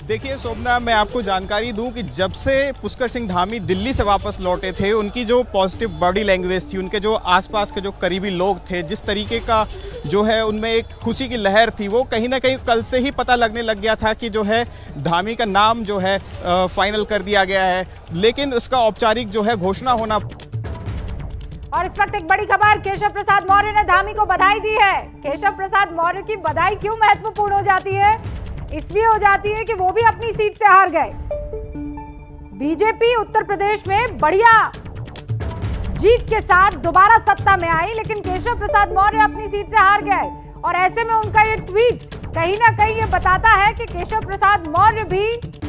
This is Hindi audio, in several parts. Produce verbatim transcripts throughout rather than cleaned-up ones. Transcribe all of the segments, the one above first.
देखिए शोभना, मैं आपको जानकारी दूं कि जब से पुष्कर सिंह धामी दिल्ली से वापस लौटे थे, उनकी जो पॉजिटिव बॉडी लैंग्वेज थी, उनके जो आसपास के जो करीबी लोग थे, जिस तरीके का जो है उनमें एक खुशी की लहर थी, वो कहीं ना कहीं कल से ही पता लगने लग गया था कि जो है धामी का नाम जो है फाइनल कर दिया गया है, लेकिन उसका औपचारिक जो है घोषणा होना। और इस वक्त एक बड़ी खबर, केशव प्रसाद मौर्य ने धामी को बधाई दी है। केशव प्रसाद मौर्य की बधाई क्यों महत्वपूर्ण हो जाती है? इसलिए हो जाती है कि वो भी अपनी सीट से हार गए। बीजेपी उत्तर प्रदेश में बढ़िया जीत के साथ दोबारा सत्ता में आई, लेकिन केशव प्रसाद मौर्य अपनी सीट से हार गए। और ऐसे में उनका ये ट्वीट कहीं ना कहीं ये बताता है कि केशव प्रसाद मौर्य भी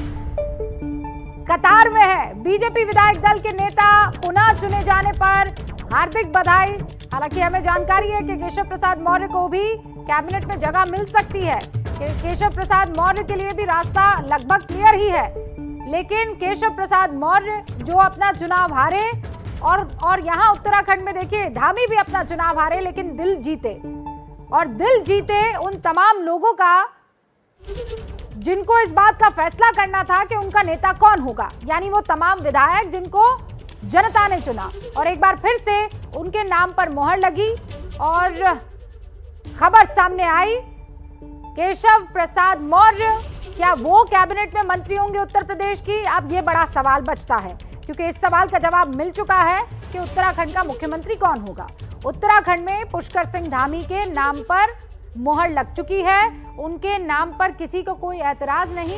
कतार में है। बीजेपी विधायक दल के नेता पुनः चुने जाने पर हार्दिक बधाई। हालांकि हमें जानकारी है कि केशव प्रसाद मौर्य को भी कैबिनेट में जगह मिल सकती है। केशव प्रसाद मौर्य के लिए भी रास्ता लगभग क्लियर ही है, लेकिन केशव प्रसाद मौर्य जो अपना चुनाव हारे, और और यहाँ उत्तराखंड में देखिए धामी भी अपना चुनाव हारे, लेकिन दिल जीते। और दिल जीते उन तमाम लोगों का जिनको इस बात का फैसला करना था कि उनका नेता कौन होगा, यानी वो तमाम विधायक जिनको जनता ने चुना। और एक बार फिर से उनके नाम पर मोहर लगी और खबर सामने आई, केशव प्रसाद मौर्य क्या वो कैबिनेट में मंत्री होंगे उत्तर प्रदेश की? अब ये बड़ा सवाल बचता है, क्योंकि इस सवाल का जवाब मिल चुका है कि उत्तराखंड का मुख्यमंत्री कौन होगा। उत्तराखंड में पुष्कर सिंह धामी के नाम पर मोहर लग चुकी है, उनके नाम पर किसी को कोई ऐतराज नहीं।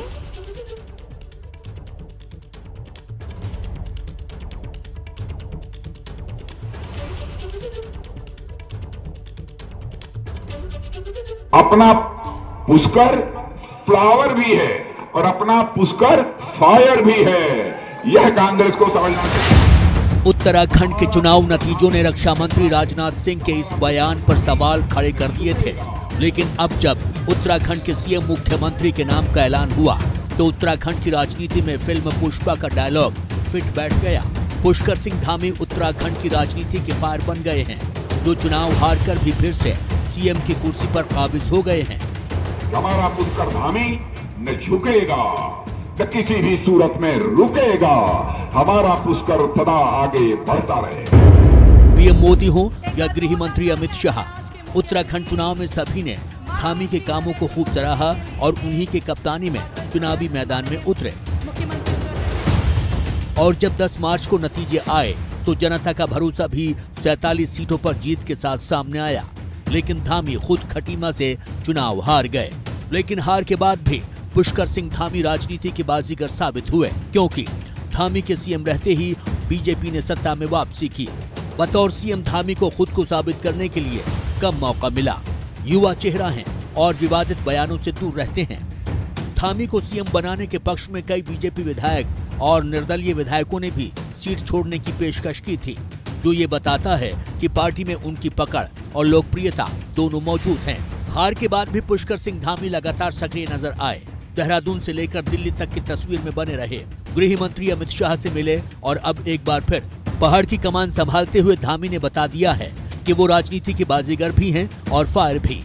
अपना पुष्कर फ्लावर भी है और अपना पुष्कर फायर भी है, यह कांग्रेस को समझना चाहिए। उत्तराखंड के चुनाव नतीजों ने रक्षा मंत्री राजनाथ सिंह के इस बयान पर सवाल खड़े कर दिए थे, लेकिन अब जब उत्तराखंड के सीएम मुख्यमंत्री के नाम का ऐलान हुआ तो उत्तराखंड की राजनीति में फिल्म पुष्पा का डायलॉग फिट बैठ गया। पुष्कर सिंह धामी उत्तराखंड की राजनीति के फायर बन गए हैं, जो चुनाव हार कर भी फिर से सीएम की कुर्सी पर काबिज हो गए हैं। हमारा पुष्कर धामी न झुकेगा न किसी भी सूरत में रुकेगा, हमारा पुष्कर सदा आगे बढ़ता रहे। पीएम मोदी हो या गृह मंत्री अमित शाह, उत्तराखंड चुनाव में सभी ने धामी के कामों को खूब सराहा और उन्हीं के कप्तानी में चुनावी मैदान में उतरे। और जब दस मार्च को नतीजे आए तो जनता का भरोसा भी सैतालीस सीटों पर जीत के साथ सामने आया, लेकिन धामी खुद खटीमा से चुनाव हार गए। लेकिन हार के बाद भी पुष्कर सिंह धामी राजनीति के बाजीगर साबित हुए, क्योंकि धामी के सीएम रहते ही बीजेपी ने सत्ता में वापसी की। बतौर सीएम धामी को खुद को साबित करने के लिए कम मौका मिला। युवा चेहरा हैं और विवादित बयानों से दूर रहते हैं। धामी को सीएम बनाने के पक्ष में कई बीजेपी विधायक और निर्दलीय विधायकों ने भी सीट छोड़ने की पेशकश की थी, जो ये बताता है कि पार्टी में उनकी पकड़ और लोकप्रियता दोनों मौजूद हैं। हार के बाद भी पुष्कर सिंह धामी लगातार सक्रिय नजर आए। देहरादून से लेकर दिल्ली तक की तस्वीर में बने रहे। गृह मंत्री अमित शाह से मिले और अब एक बार फिर पहाड़ की कमान संभालते हुए धामी ने बता दिया है कि वो राजनीति के बाजीगर भी हैं और फायर भी।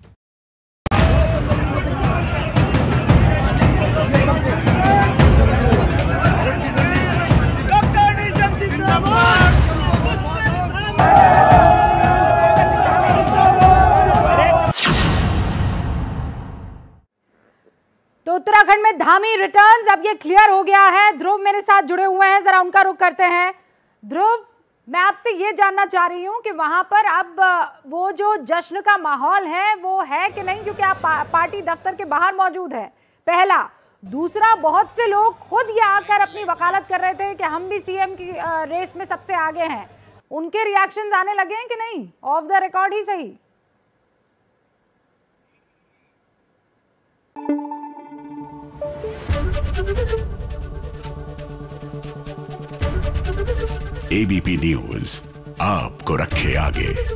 तो उत्तराखंड में धामी रिटर्न्स, अब ये क्लियर हो गया है। ध्रुव मेरे साथ जुड़े हुए हैं, जरा उनका रुख करते हैं। ध्रुव, मैं आपसे ये जानना चाह रही हूँ कि वहां पर अब वो जो जश्न का माहौल है वो है कि नहीं, क्योंकि आप पा, पार्टी दफ्तर के बाहर मौजूद है, पहला। दूसरा, बहुत से लोग खुद ये आकर अपनी वकालत कर रहे थे कि हम भी सीएम की रेस में सबसे आगे हैं। उनके रिएक्शंस आने लगे हैं कि नहीं, ऑफ द रिकॉर्ड ही सही? एबीपी न्यूज आपको रखे आगे।